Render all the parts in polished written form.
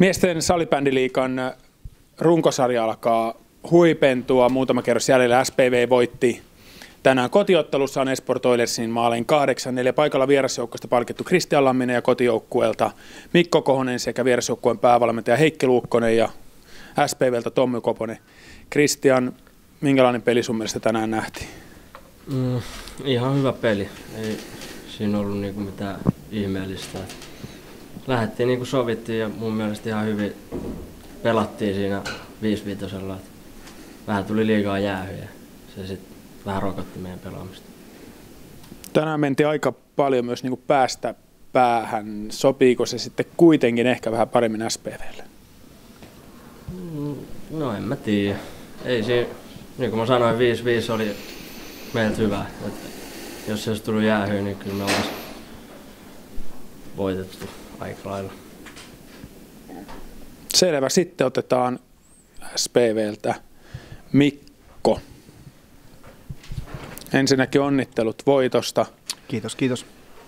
Miesten salibändiliigan runkosarja alkaa huipentua. Muutama kerros jäljellä. SPV voitti tänään kotiottelussaan Esport Oilersin maalin 8-4. Paikalla vierasjoukkueesta palkittu Kristian Lamminen ja kotijoukkueelta Mikko Kohonen sekä vierasjoukkueen päävalmentaja Heikki Luukkonen ja SPVltä Tommy Koponen. Kristian, minkälainen peli sun mielestä tänään nähtiin? Ihan hyvä peli. Ei siinä ollut niinku mitään ihmeellistä. Lähdettiin niin kuin sovittiin ja mun mielestä ihan hyvin pelattiin siinä 5-5. Vähän tuli liikaa jäähyjä. Se sitten vähän rokotti meidän pelaamista. Tänään mentiin aika paljon myös niin kuin päästä päähän. Sopiiko se sitten kuitenkin ehkä vähän paremmin SPVlle? No en mä tiedä. Ei siinä, niin kuin mä sanoin, 5-5 oli meiltä hyvä. Että jos se olisi tullut jäähyä, niin kyllä me oltaisiin voitettu aika lailla. Selvä. Sitten otetaan SPVltä Mikko. Ensinnäkin onnittelut voitosta. Kiitos, kiitos.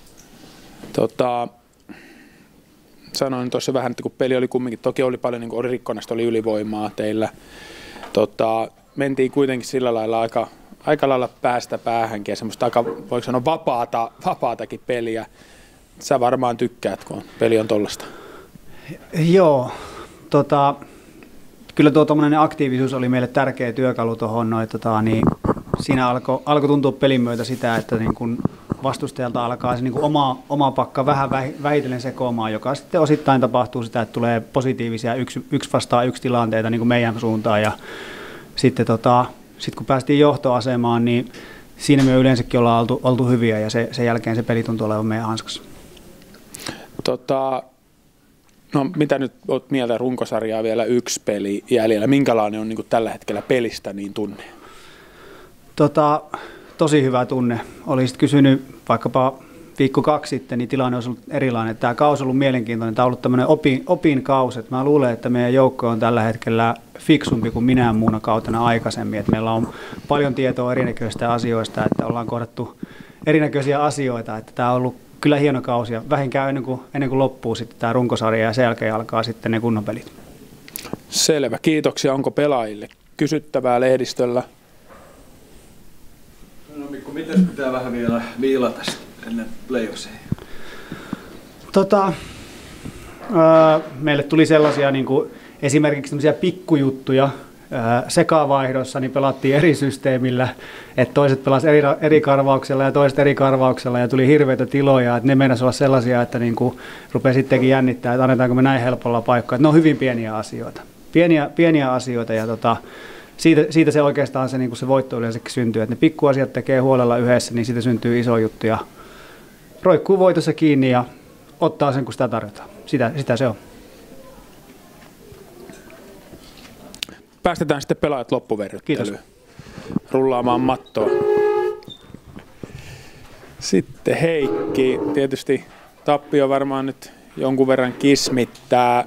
Sanoin tuossa vähän, että kun peli oli kumminkin, toki oli paljon, niin kuin Rikkonasta oli ylivoimaa teillä. Mentiin kuitenkin sillä lailla aika lailla päästä päähänkin ja semmoista aika, voiko sanoa, vapaatakin peliä. Sä varmaan tykkäät, kun peli on tollasta. Joo, kyllä tuo tommoinen aktiivisuus oli meille tärkeä työkalu tuohon. Niin siinä alkoi tuntua pelin myötä sitä, että niin kun vastustajalta alkaa se niin kun oma pakka vähän vähitellen sekoamaan, joka sitten osittain tapahtuu sitä, että tulee positiivisia yksi vastaan yksi tilanteita niin kuin meidän suuntaan. Ja sitten kun päästiin johtoasemaan, niin siinä me yleensäkin ollaan oltu hyviä ja sen jälkeen se peli tuntuu olevan meidän hanskassa. No mitä nyt olet mieltä, runkosarjaa vielä yksi peli jäljellä? Minkälainen on niin kuin tällä hetkellä pelistä niin tunne? Tosi hyvä tunne. Olisit kysynyt vaikkapa viikko 2 sitten, niin tilanne olisi ollut erilainen. Tämä kausi on ollut mielenkiintoinen. Tämä on ollut tämmöinen opinkausi. Mä luulen, että meidän joukko on tällä hetkellä fiksumpi kuin minään muuna kautena aikaisemmin. Että meillä on paljon tietoa erinäköistä asioista, että ollaan kohdattu erinäköisiä asioita. Että tämä on ollut kyllä hieno kausi ja vähinkään ennen kuin loppuu sitten tämä runkosarja ja sen jälkeen alkaa sitten ne kunnon pelit. Selvä. Kiitoksia. Onko pelaajille kysyttävää lehdistöllä? No Mikko, miten pitää vähän vielä viilata ennen playoffseja? Meille tuli sellaisia niin kuin esimerkiksi tämmöisiä pikkujuttuja. Sekavaihdossa niin pelattiin eri systeemillä, että toiset pelasivat eri karvauksella ja toiset eri karvauksella ja tuli hirveitä tiloja, että ne meinasi olla sellaisia, että niin kuin rupesi sittenkin jännittää, että annetaanko me näin helpolla paikkaa. Ne on hyvin pieniä asioita. Pieniä asioita ja siitä se oikeastaan se, niin kuin se voitto yleensäkin syntyy, että ne pikkuasiat tekee huolella yhdessä, niin siitä syntyy iso juttu ja roikkuu voitossa kiinni ja ottaa sen, kun sitä tarjotaan. Sitä se on. Päästetään sitten pelaajat loppuverryttelyyn. Kiitos. Rullaamaan mattoa. Sitten Heikki. Tietysti tappio varmaan nyt jonkun verran kismittää.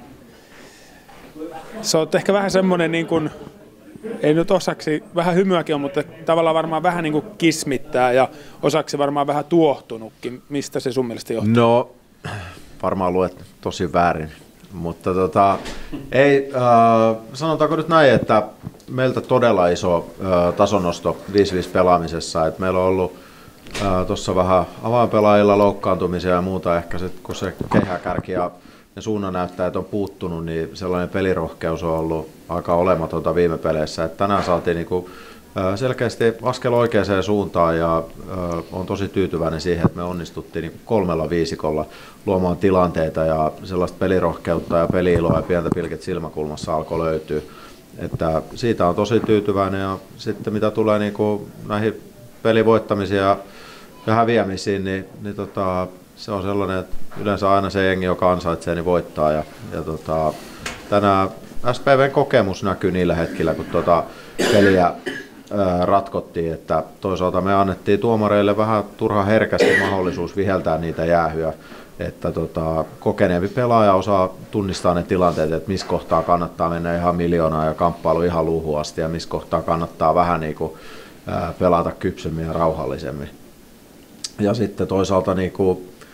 Sä oot ehkä vähän semmoinen, niin kuin, ei nyt osaksi, vähän hymyäkin on, mutta tavallaan varmaan vähän niin kuin kismittää ja osaksi varmaan vähän tuohtunutkin. Mistä se sun mielestä johtuu? No, varmaan luet tosi väärin. Mutta ei, sanotaanko nyt näin, että meiltä todella iso tasonosto 5-5 pelaamisessa. Et meillä on ollut tuossa vähän avainpelaajilla loukkaantumisia ja muuta. Ehkä sit, kun se kehäkärki ja ne suunnannäyttäjät on puuttunut, niin sellainen pelirohkeus on ollut aika olematonta viime peleissä. Et tänään saatiin niinku selkeästi askel oikeaan suuntaan ja on tosi tyytyväinen siihen, että me onnistuttiin niin 3 viisikolla luomaan tilanteita ja sellaista pelirohkeutta ja peli-iloa ja pientä pilket silmäkulmassa alkoi löytyä. Että siitä on tosi tyytyväinen ja sitten mitä tulee niin kuin näihin pelivoittamisiin ja häviämisiin, niin se on sellainen, että yleensä aina se jengi, joka ansaitsee, niin voittaa. Ja tänään SPVn kokemus näkyy niillä hetkillä, kun peliä ratkottiin, että toisaalta me annettiin tuomareille vähän turha herkästi mahdollisuus viheltää niitä jäähyjä, että kokeneempi pelaaja osaa tunnistaa ne tilanteet, että missä kohtaa kannattaa mennä ihan miljoonaa ja kamppailu ihan luuhun asti ja missä kohtaa kannattaa vähän niin kuin pelata kypsemmin ja rauhallisemmin. Ja sitten toisaalta niin kuin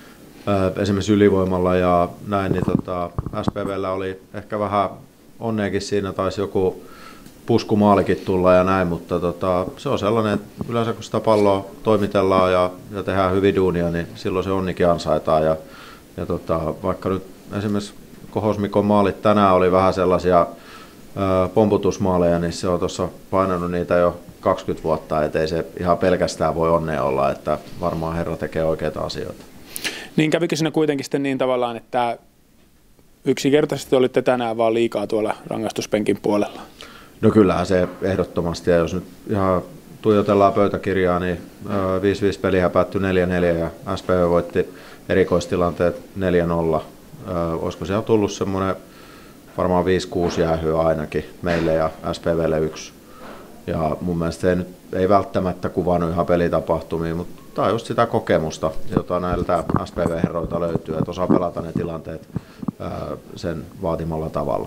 esimerkiksi ylivoimalla ja näin, niin SPVllä oli ehkä vähän onneakin siinä, taisi joku puskumaalikin tulla ja näin, mutta se on sellainen, että yleensä kun sitä palloa toimitellaan ja tehdään hyvin duunia, niin silloin se onnikin ansaitaan. Ja vaikka nyt esimerkiksi Kohosmikon maalit tänään oli vähän sellaisia pomputusmaaleja, niin se on tuossa painanut niitä jo 20 vuotta, ettei se ihan pelkästään voi onnea olla, että varmaan herra tekee oikeita asioita. Niin kävikö siinä kuitenkin sitten niin tavallaan, että yksinkertaisesti olitte tänään vaan liikaa tuolla rangaistuspenkin puolella? No kyllähän se ehdottomasti, ja jos nyt ihan tuijotellaan pöytäkirjaa, niin 5-5 peliä päättyi 4-4 ja SPV voitti erikoistilanteet 4-0. Olisiko siellä tullut semmoinen varmaan 5-6 jäähyä ainakin meille ja SPVlle 1. Ja mun mielestä se ei välttämättä kuvannut ihan pelitapahtumia, mutta tämä on just sitä kokemusta, jota näiltä SPV-herroilta löytyy, että osaa pelata ne tilanteet sen vaatimalla tavalla.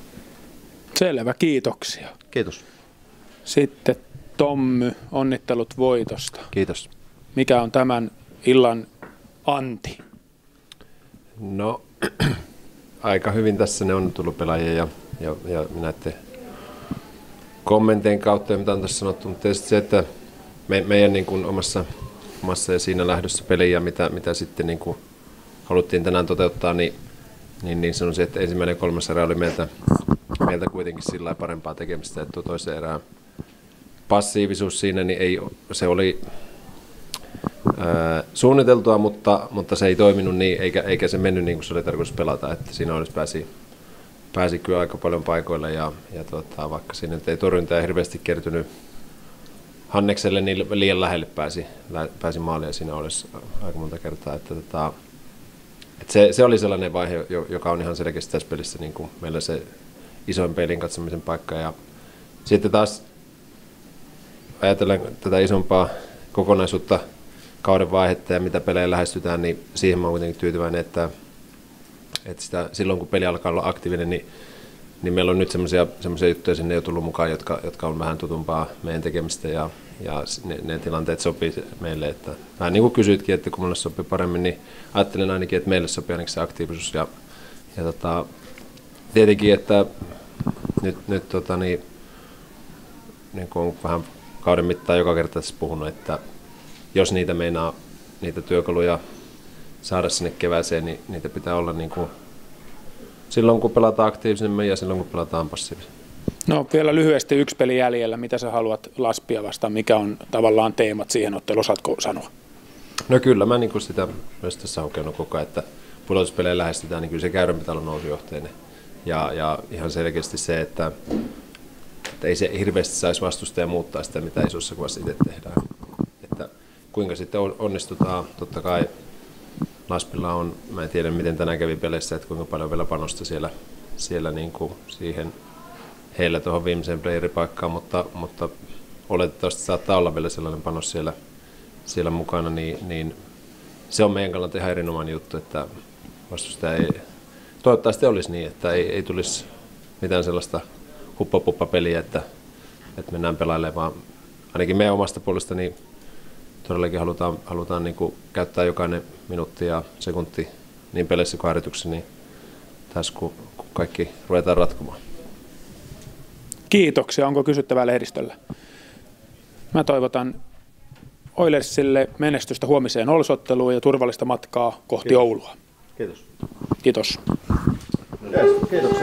Selvä, kiitoksia. Kiitos. Sitten Tommy, onnittelut voitosta. Kiitos. Mikä on tämän illan anti? No, aika hyvin tässä ne on tullut pelaajia ja näette kommenttien kautta, mitä on tässä sanottu, mutta tietysti se, että meidän niin kuin omassa ja siinä lähdössä peliä, mitä sitten niin kuin haluttiin tänään toteuttaa, niin se on se, että ensimmäinen 3. erä oli meiltä kuitenkin sillä parempaa tekemistä, että tuo toisen erään passiivisuus siinä, niin se oli suunniteltua, mutta se ei toiminut niin, eikä se mennyt niin kuin se oli tarkoitus pelata, että siinä olisi pääsi kyllä aika paljon paikoille ja vaikka siinä ei torjunta hirveästi kertynyt Hannekselle, niin liian lähelle pääsi maalia siinä olisi aika monta kertaa, että se oli sellainen vaihe, joka on ihan selkeästi tässä pelissä niin kuin meillä se isoin peilin katsomisen paikka. Ja sitten taas ajatellen tätä isompaa kokonaisuutta, kauden vaihetta ja mitä pelejä lähestytään, niin siihen mä oon kuitenkin tyytyväinen, että silloin kun peli alkaa olla aktiivinen, niin meillä on nyt semmoisia juttuja sinne jo tullut mukaan, jotka on vähän tutumpaa meidän tekemistä ja ne tilanteet sopii meille. Että, vähän niin kuin kysyitkin, että kun mulle sopii paremmin, niin ajattelen ainakin, että meille sopii ainakin se aktiivisuus. Ja tietenkin, että nyt niin kuin on vähän kauden mittaan joka kerta tässä puhunut, että jos niitä meinaa, niitä työkaluja saada sinne kevääseen, niin niitä pitää olla niin kuin silloin, kun pelataan aktiivisemmin ja silloin, kun pelataan passiivisemmin. No vielä lyhyesti 1 peli jäljellä. Mitä sä haluat Laspia vastaan? Mikä on tavallaan teemat siihen otteluun? Osaatko sanoa? No kyllä, mä niin sitä myös tässä hakenut koko ajan, että pudotuspelejä lähestytään, niin kyllä se käyrän pitää olla nousujohteinen. Ja ihan selkeästi se, että ei se hirveästi saisi vastustaja muuttaa sitä, mitä isossa kuvassa itse tehdään. Että kuinka sitten onnistutaan, totta kai Laspilla on, mä en tiedä miten tänään kävi peleissä, että kuinka paljon vielä panosta siellä niin kuin siihen heillä tuohon viimeiseen playeripaikkaan, mutta oletettavasti saattaa olla vielä sellainen panos siellä mukana, niin se on meidän kannalta ihan erinomainen juttu, että vastustaja ei, toivottavasti olisi niin, että ei tulisi mitään sellaista huppa-puppa-peliä, että mennään pelailemaan, vaan ainakin meidän omasta puolesta niin todellakin halutaan niin kuin käyttää jokainen minuutti ja sekunti niin peleissä kuin harjoituksessa, niin tässä kun kaikki ruvetaan ratkomaan. Kiitoksia. Onko kysyttävää lehdistöllä? Mä toivotan Oilersille menestystä huomiseen Oulus-otteluun ja turvallista matkaa kohti Oulua. Kiitos. Kiitos. Kiitos.